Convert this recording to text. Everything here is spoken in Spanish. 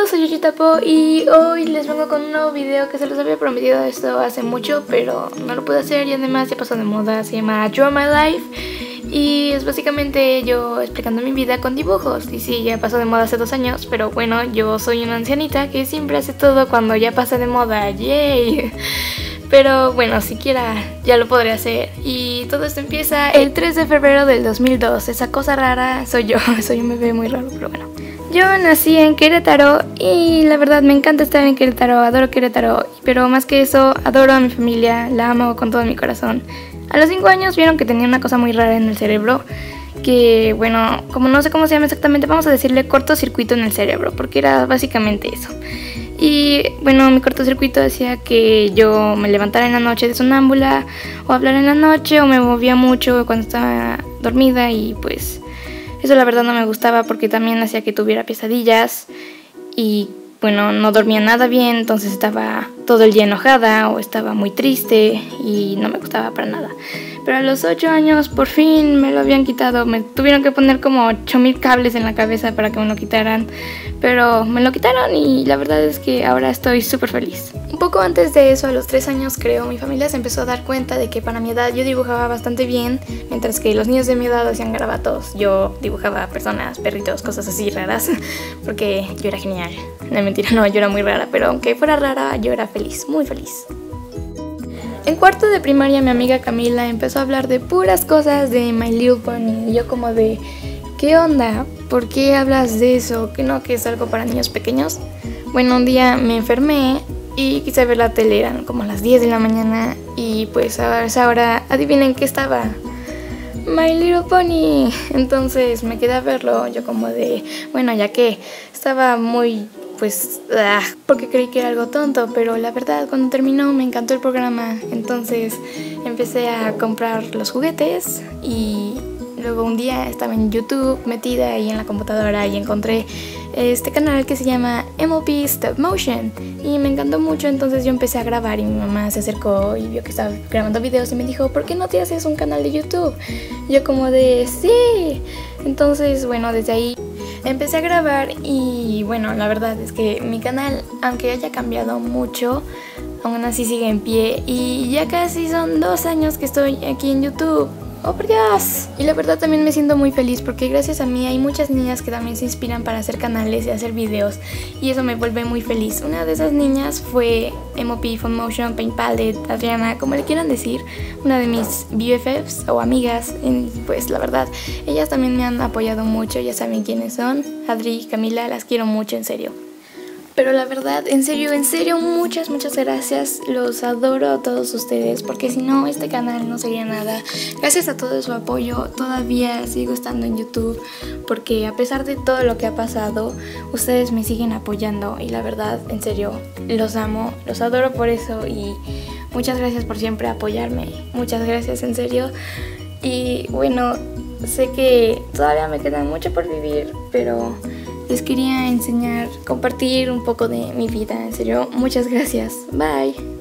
soy Yoshitapo y hoy les vengo con un nuevo video que se los había prometido esto hace mucho, pero no lo pude hacer y además ya pasó de moda. Se llama Draw My Life y es básicamente yo explicando mi vida con dibujos. Y sí, ya pasó de moda hace 2 años, pero bueno, yo soy una ancianita que siempre hace todo cuando ya pasa de moda. ¡Yay! Pero bueno, siquiera ya lo podré hacer. Y todo esto empieza el 3 de febrero del 2002. Esa cosa rara soy yo. Soy un bebé muy raro, pero bueno. Yo nací en Querétaro y la verdad me encanta estar en Querétaro. Adoro Querétaro, pero más que eso, adoro a mi familia. La amo con todo mi corazón. A los 5 años vieron que tenía una cosa muy rara en el cerebro. Que bueno, como no sé cómo se llama exactamente, vamos a decirle cortocircuito en el cerebro, porque era básicamente eso. Y bueno, mi cortocircuito hacía que yo me levantara en la noche de sonámbula, o hablara en la noche, o me movía mucho cuando estaba dormida, y pues eso la verdad no me gustaba porque también hacía que tuviera pesadillas y bueno, no dormía nada bien, entonces estaba todo el día enojada o estaba muy triste y no me gustaba para nada. Pero a los 8 años por fin me lo habían quitado. Me tuvieron que poner como 8000 cables en la cabeza para que me lo quitaran, pero me lo quitaron y la verdad es que ahora estoy súper feliz. Un poco antes de eso, a los 3 años creo, mi familia se empezó a dar cuenta de que para mi edad yo dibujaba bastante bien, mientras que los niños de mi edad hacían garabatos. Yo dibujaba personas, perritos, cosas así raras, porque yo era genial. No, mentira, no, yo era muy rara, pero aunque fuera rara, yo era feliz, muy feliz. En cuarto de primaria mi amiga Camila empezó a hablar de puras cosas de My Little Pony y yo como de ¿qué onda? ¿Por qué hablas de eso? ¿Que no que es algo para niños pequeños? Bueno, un día me enfermé y quise ver la tele, eran como las 10 de la mañana y pues a esa hora adivinen qué estaba. My Little Pony. Entonces me quedé a verlo, yo como de bueno, ya que estaba muy pues porque creí que era algo tonto, pero la verdad cuando terminó me encantó el programa, entonces empecé a comprar los juguetes y luego un día estaba en YouTube metida ahí en la computadora y encontré este canal que se llama MOP Stop Motion y me encantó mucho, entonces yo empecé a grabar y mi mamá se acercó y vio que estaba grabando videos y me dijo ¿por qué no te haces un canal de YouTube? Y yo como de sí, entonces bueno, desde ahí empecé a grabar y bueno, la verdad es que mi canal, aunque haya cambiado mucho, aún así sigue en pie y ya casi son 2 años que estoy aquí en YouTube. ¡Oh, por Dios! Y la verdad también me siento muy feliz porque gracias a mí hay muchas niñas que también se inspiran para hacer canales y hacer videos y eso me vuelve muy feliz. Una de esas niñas fue MOP Fun Motion, Paint Palette, Adriana, como le quieran decir, una de mis BFFs o amigas, y pues la verdad, ellas también me han apoyado mucho, ya saben quiénes son, Adri, Camila, las quiero mucho, en serio. Pero la verdad, en serio, muchas gracias. Los adoro a todos ustedes porque si no, este canal no sería nada. Gracias a todo su apoyo, todavía sigo estando en YouTube porque a pesar de todo lo que ha pasado, ustedes me siguen apoyando y la verdad, en serio, los amo, los adoro por eso y muchas gracias por siempre apoyarme. Muchas gracias, en serio. Y bueno, sé que todavía me queda mucho por vivir, pero les quería enseñar, compartir un poco de mi vida, en serio, muchas gracias, bye.